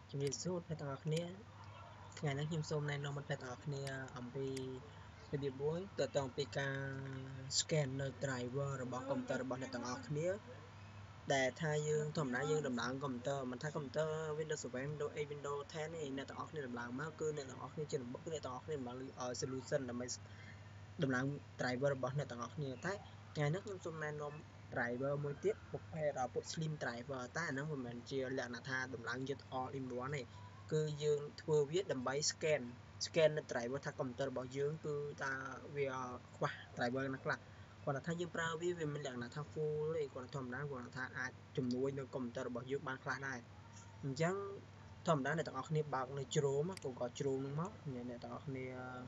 ជំរាបសួរអ្នកទាំងអស់គ្នាថ្ងៃនេះខ្ញុំសូមណែនាំមិត្តភក្តិទាំងអស់គ្នាអំពីរបៀបមួយតទៅអំពីការ scan នៅ driver របស់កុំព្យូទ័ររបស់អ្នកទាំងអស់គ្នាដែលថាយើងធម្មតាយើងដំឡើងកុំព្យូទ័រមិនថាកុំព្យូទ័រ Windows 7 Windows 8 Windows 10ទេអ្នកទាំងអស់គ្នាដំឡើងមកគឺអ្នកទាំងអស់គ្នាជាដំបូងគឺអ្នកទាំងអស់គ្នាដំឡើង solution ដើម្បីដំឡើង driver របស់អ្នកទាំងអស់គ្នាតែថ្ងៃនេះខ្ញុំសូមណែនាំ driver មួយទៀតប្រភេទពួក slim driver តែអាហ្នឹងមិនមែនជាលក្ខណៈថាដំឡើងយក all in one ទេគឺយើងធ្វើវាដើម្បី scan នៅ driver ថាកុំព្យូទ័ររបស់យើងគឺថាវាខ្វះ driver ណាខ្លះគាត់ថាយើងប្រើវាមានលក្ខណៈថា full ទេគាត់ធម្មតាគាត់ថាអាចជំនួយនៅកុំព្យូទ័ររបស់យើងបានខ្លះដែរអញ្ចឹងធម្មតាអ្នកទាំងអស់គ្នាបើកនៅ Chrome ក៏ Chrome នឹងមកអ្នកទាំងអស់គ្នា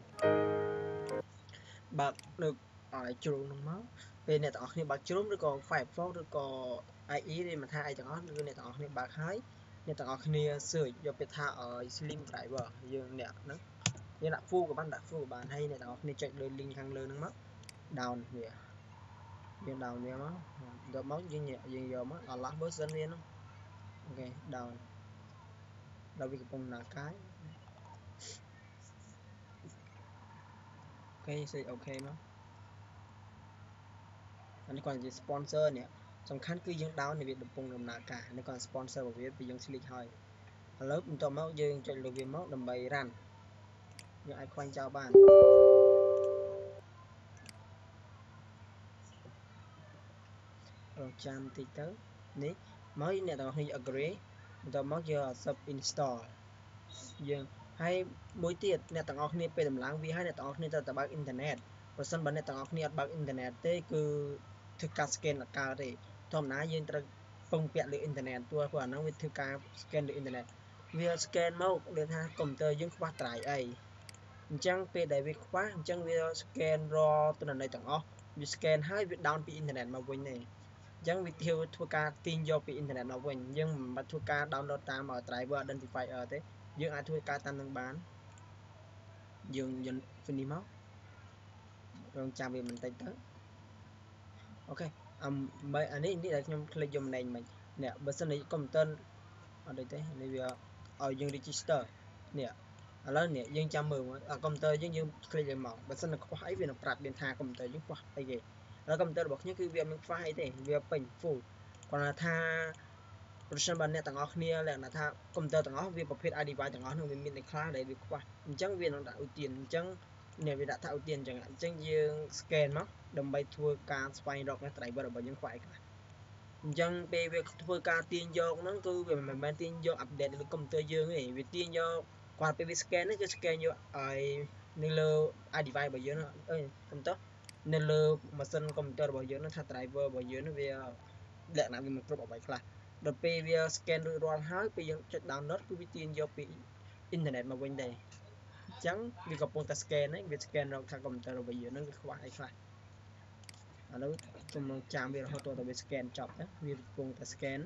បើកនៅ Chrome នឹងមកពេលអ្នកទាំងអស់គ្នាបើក Chrome ឬក៏ Firefox ឬក៏ IE ទេមិនថាអីទាំងអស់គឺអ្នកទាំងអស់គ្នាបើកហើយអ្នកទាំងអស់គ្នា search យកពាក្យថា slim driver យើងអ្នកហ្នឹងយើងដាក់ full ក៏បានដាក់ full ក៏បានហើយអ្នកទាំងអស់គ្នាចុចលើ link ខាងលើហ្នឹងមក down វាយើង down វាមកយកមកយើងយកមកដល់ last version វាហ្នឹងអូខេ down ដល់វាកំពុងដំណើរការអូខេសេចអូខេមកអានេះគាត់និយាយ sponsor នេះសំខាន់គឺយើង down វាកំពុងដំណើរការនេះគាត់ sponsor របស់វាពីយើង click ហើយឥឡូវបន្ទាប់មកយើងចុចលើវាមកដើម្បី run យើងអាចខ្វែងចោលបានរងចាំតិចទៅនេះមកអ្នកទាំងអស់គ្នា agree បន្ទាប់មកយក sub install យើងហើយមួយទៀតអ្នកទាំងអស់គ្នាពេលដំឡើងវាហើយអ្នកទាំងអស់គ្នាត្រូវតែបើកអ៊ីនធឺណិតបើសិនបើអ្នកទាំងអស់គ្នាអត់បើកអ៊ីនធឺណិតទេគឺធ្វើការ scan អត់កើតទេធម្មតាយើងត្រូវពឹងពាក់លើអ៊ីនធឺណិតព្រោះអាហ្នឹងវាធ្វើការ scan លើអ៊ីនធឺណិតវា scan មកដូចថាកុំព្យូទ័រយើងខ្វះត្រាយអីអញ្ចឹងពេលដែលវាខ្វះអញ្ចឹងវា scan រាល់ទិន្នន័យទាំងអស់វា scan ហើយវា down ពីអ៊ីនធឺណិតមកវិញទេអញ្ចឹងវាធ្វើការទាញយកពីអ៊ីនធឺណិតមកវិញយើងមិនបាច់ធ្វើការ download តាម driver identifier ទេយើងអាចធ្វើការតាមនឹងបានយើង finish មករងចាំវាបន្តិចទៅអូខេអានេះដែលខ្ញុំ click យកម្លែងមិញនេះបើសិនជាកុំព្យូទ័រអត់ដូចទេនេះវាឲ្យយើង register នេះឥឡូវនេះយើងចាំមើលកុំព្យូទ័រយើង click លើមកបើសិនជាខ្វះអីវានឹងប្រាប់យើងថាកុំព្យូទ័រយើងខ្វះអីគេហើយកុំព្យូទ័ររបស់ខ្ញុំគឺវាមិនខ្វះអីទេវាពេញ full គាត់ថាប្រសិនបើអ្នកទាំងអស់គ្នាលក្ខណៈថាកុំព្យូទ័រទាំងអស់វាប្រភេទ device ទាំងអស់នោះវាមានតែខ្លះដែលវាខ្វះអញ្ចឹងវានឹងដាក់ឧទានអញ្ចឹងនេះវាដាក់ថាឧទានអញ្ចឹងយើង scan មកដើម្បីធ្វើការស្វែងរក driver របស់យើងខ្វះអីខ្លះអញ្ចឹងពេលវាធ្វើការទាញយកហ្នឹងគឺវាមិនមែនទាញយក update លើកុំព្យូទ័រយើងទេវាទាញយកគាត់ពេលវា scan ហ្នឹងគឺ scan យកឲ្យនៅលើ device របស់យើងអើយខ្ញុំទៅនៅលើម៉ាស៊ីនកុំព្យូទ័ររបស់យើងហ្នឹងថា driver របស់យើងហ្នឹងវាលក្ខណៈវាមិនគ្រប់អ្វីខ្លះដល់ពេលវា scan រួចរាល់ហើយពេលយើងចុច download គឺវាទាញយកពីអ៊ីនធឺណិតមកវិញដែរអញ្ចឹងវាកំពុងតែ scan ហ្នឹងវា scan រកថាកុំព្យូទ័ររបស់យើងហ្នឹងវាខ្វះអីខ្លះឥឡូវខ្ញុំនឹងចាំវារហូតដល់វា scan ចប់ទៅវាកំពុងតែ scan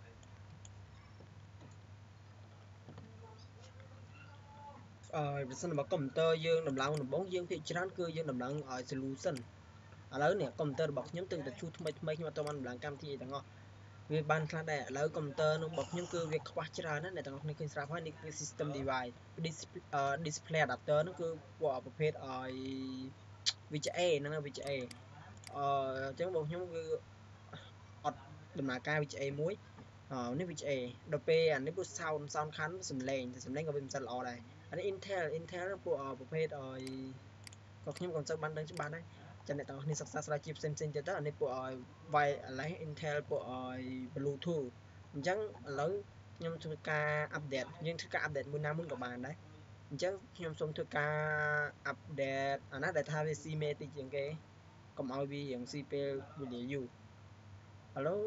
ប្រសិនបើកុំព្យូទ័រយើងដំឡើងដំបូងយើងភាគច្រើនគឺយើងដំឡើងឲ្យ solution ឥឡូវនេះកុំព្យូទ័ររបស់ខ្ញុំទើបតែជួសថ្មីខ្ញុំអត់ទាន់បានដំឡើងកម្មវិធីអីទាំងអស់វាបានខ្លះដែរឥឡូវកុំព្យូទ័ររបស់ខ្ញុំគឺវាខ្វះច្រើនណាស់អ្នកទាំងអស់គ្នាឃើញស្រាប់ហើយនេះគឺ system device display adapter ហ្នឹងគឺពួកប្រភេទឲ្យ VGA ហ្នឹង VGA អញ្ចឹងរបស់ខ្ញុំគឺអត់ដំណើរការ VGA មួយនេះ VGA ដល់ពេលអានេះពួក sound ខាន់សំឡេងក៏វាមិនសូវល្អដែរអានេះ Intel ពួកប្រភេទឲ្យក៏ខ្ញុំក៏មិនសូវបានដឹងច្បាស់ដែរចឹងអ្នកទាំងអស់គ្នាសិក្សាស្រាវជ្រាវផ្សេងៗទៀតទៅអានេះពួកឲ្យ wireless Intel ពួកឲ្យ Bluetooth អញ្ចឹងឥឡូវខ្ញុំធ្វើការ update យើងធ្វើការ update មួយណាមួយក៏បានដែរអញ្ចឹងខ្ញុំសូមធ្វើការ update អាណាដែលថាវាស៊ីមេតិចជាងគេកុំឲ្យវារៀងស៊ីពេលវេលាយូរឥឡូវ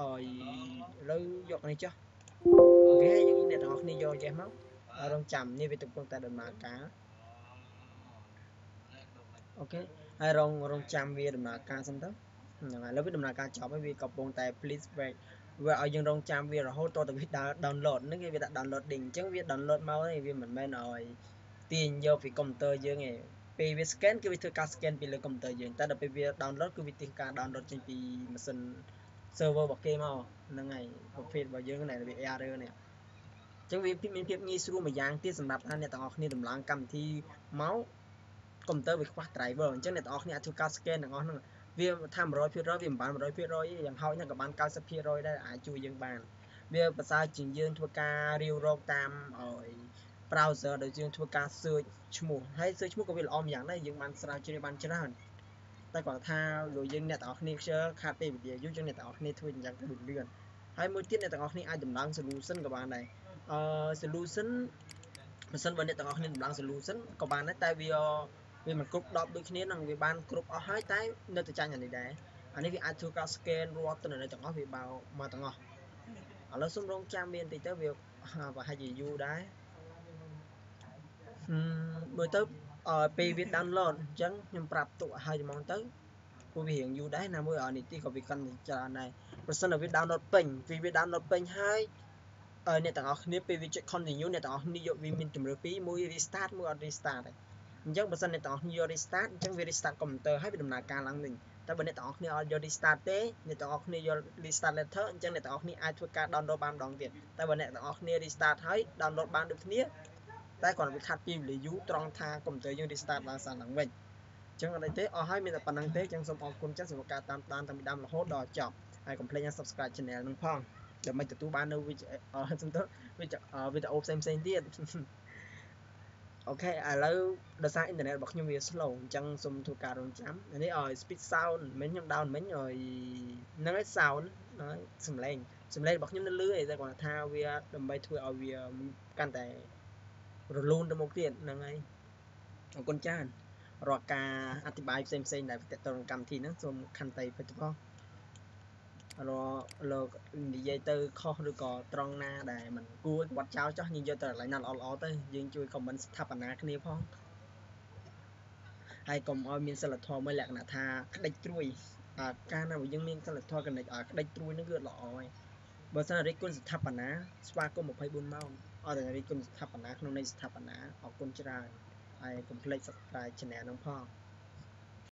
យកនេះចុះអូខេហើយយើងអ្នកទាំងអស់គ្នាយកចេះមករងចាំនេះវាកំពុងតែដំណើរការអូខេហើយរងចាំវាដំណើរការសិនទៅហ្នឹងហើយឥឡូវវាដំណើរការចប់ហើយវាកំពុងតែ please wait វាឲ្យយើងរងចាំវារហូតតទៅវា download ហ្នឹងគេវាដាក់ downloading អញ្ចឹងវា download មកទេវាមិនមែនឲ្យទាញយកពីកុំព្យូទ័រយើងទេពេលវា scan គឺវាធ្វើការ scan ពីលើកុំព្យូទ័រយើងតែដល់ពេលវា download គឺវាធ្វើការ download ចេញពីម៉ាស៊ីន server របស់គេមកហ្នឹងហើយប្រភេទរបស់យើងនេះវា error នេះ chẳng vì mình phiệp nghi sưu mà dạng tiết sầm đạp tha nét tao này đầm láng cầm thì máu computer việc khoác driver chẳng nét tao này thu cao scan ngon nữa vì tham rồi vì bán rồiอย่างเฮาเนี่ยกับบ้าน90%ได้អាចជួយយើងបានវាភាសាជាងយើងធ្វើការរាវរកតាមbrowser ដែលយើងធ្វើការ search ឈ្មោះហើយ search ឈ្មោះក៏វាល្អម្យ៉ាងដែរយើងបានស្រាវជ្រាវបានច្រើនតែគាត់ថាលោកយើងអ្នកទាំងអស់គ្នាខ្ជិលខាតពេលវេលាយូរចឹងអ្នកទាំងអស់គ្នាធ្វើយ៉ាងទៅលឿនហើយមួយទៀតអ្នកទាំងអស់គ្នាអាចដំឡើង solution ក៏បានដែរsolution បើសិនបើអ្នកទាំងអស់គ្នាដំឡើង solution ក៏បានដែរតែវាមិនគ្រប់10ដូចគ្នានឹងវាបានគ្រប់អស់ហើយតែនៅតែចាញ់អានេះដែរអានេះវាអាចធ្វើការ scan រាល់ទិន្នន័យទាំងអស់វាបើមកទាំងអស់ឥឡូវសូមរងចាំមានតិចទៅវាប្រហែលជាយូរដែរមើលទៅពេលវា download អញ្ចឹងខ្ញុំប្រាប់ទុកឲ្យហ្មងទៅព្រោះវារៀងយូរដែរណាមួយនេះទីក៏វាកាន់តែច្រើនដែរប្រសិនបើវា download ពេញវា download ពេញហើយអ្នកទាំងអស់គ្នាពេលវាចុច continue អ្នកទាំងអស់គ្នាយកវាមានជំរឿពីរមួយ restart មួយអត់ restart ទេអញ្ចឹងបើសិនអ្នកទាំងអស់គ្នាយក restart អញ្ចឹងវា restart computer ហើយវាដំណើរការឡើងវិញតែបើអ្នកទាំងអស់គ្នាអត់យក restart ទេអ្នកទាំងអស់គ្នាយក restart letter អញ្ចឹងអ្នកទាំងអស់គ្នាអាចធ្វើការ download បានម្ដងទៀតតែបើអ្នកទាំងអស់គ្នា restart ហើយ download បានដូចគ្នាតែគ្រាន់តែវាខាត់ពីវេលាយូរត្រង់ថា computer យើង restart ឡើងសារឡើងវិញអញ្ចឹងអត់អីទេអស់ហើយមានតែប៉ុណ្្នឹងទេអញ្ចឹងសូមអរគុណចឹងសម្រាប់ការតាមដានតាំងពីដើមរហូតដល់ចប់ហើយកុំភ្លេច subscribe channel នឹងផងដើម្បីទទួលបាននៅវីដេអូផ្សេងទៀតអូខេឥឡូវដោយសារអ៊ីនធឺណិតរបស់ខ្ញុំវា slow អញ្ចឹងសូមធ្វើការរងចាំនេះឲ្យ speed sound មិនខ្ញុំ down មិញឲ្យហ្នឹងឯង sound ហ្នឹងឯងសំឡេងរបស់ខ្ញុំនៅលឺឯងតែគាត់ថាវាដើម្បីធ្វើឲ្យវាកាន់តែរលូនទៅមុខទៀតហ្នឹងហើយអរគុណច្រើនរាល់ការអធិប្បាយផ្សេងដែលទាក់ទងនឹងកម្មវិធីហ្នឹងសូមខន្តីពេចផងលោកនិយាយទៅខុសឬក៏ត្រង់ណាដែលមិនគួរវត្តចោលចោះយើងយកទៅកន្លែងណាល្អៗទៅយើងជួយ comment ស្ថាបនាគ្នាផងហើយកុំឲ្យមានសិលធម៌មួយលក្ខណៈថាក្តិចត្រួយការណាយើងមានសិលធម៌ក្តិចត្រួយហ្នឹងគឺល្អហើយបើសិនរិទ្ធគុណស្ថាបនាស្វាគមន៍24ម៉ោងអត់តែរិទ្ធគុណស្ថាបនាក្នុងន័យស្ថាបនាអរគុណច្រើនហើយកុំភ្លេច subscribe channel ហ្នឹងផង